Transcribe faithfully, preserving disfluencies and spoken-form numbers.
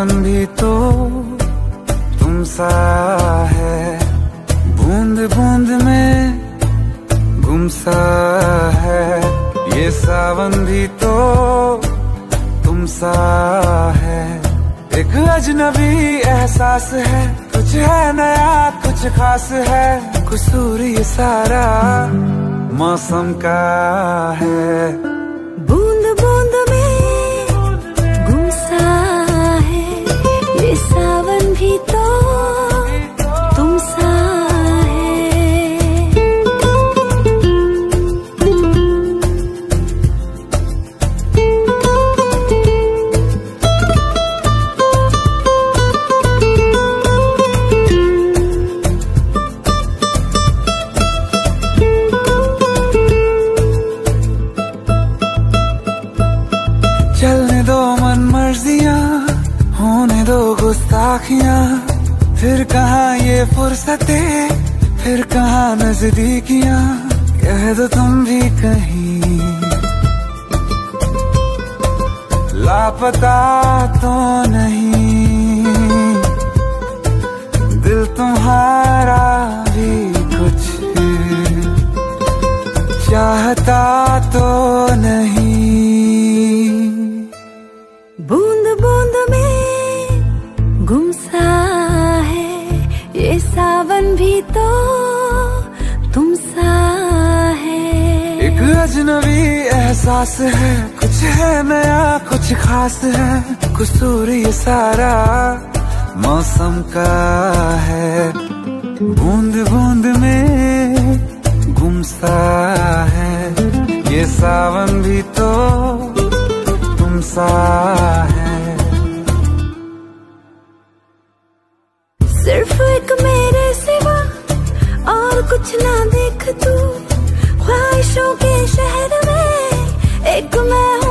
सावन भी तो तुम सा है, बूंद बूंद में गुम सा है। ये सावन भी तो तुम सा है, एक अजनबी एहसास है, कुछ है नया कुछ खास है। कसूर ये सारा मौसम का है। बूंद बूंद में गुम सा है, ये सावन भी तो तुम सा चलने दो मन मर्जियां, होने दो गुस्ताखियां, फिर कहाँ ये फुर्सतें, फिर कहाँ नजदीकियां। कह दो तुम भी कहीं लापता तो नहीं, दिल तुम्हारा भी कुछ चाहता तो नहीं। बूंद बूंद में गुम सा है, ये सावन भी तो तुम सा है। एक अजनबी एहसास है, कुछ है नया कुछ खास है। कसूर ये सारा मौसम का है। बूंद बूंद में गुम सा है, ये सावन भी तो तुम सा है। सिर्फ एक मेरे सिवा और कुछ ना देख तू, ख्वाहिशों के शहर में एक मैं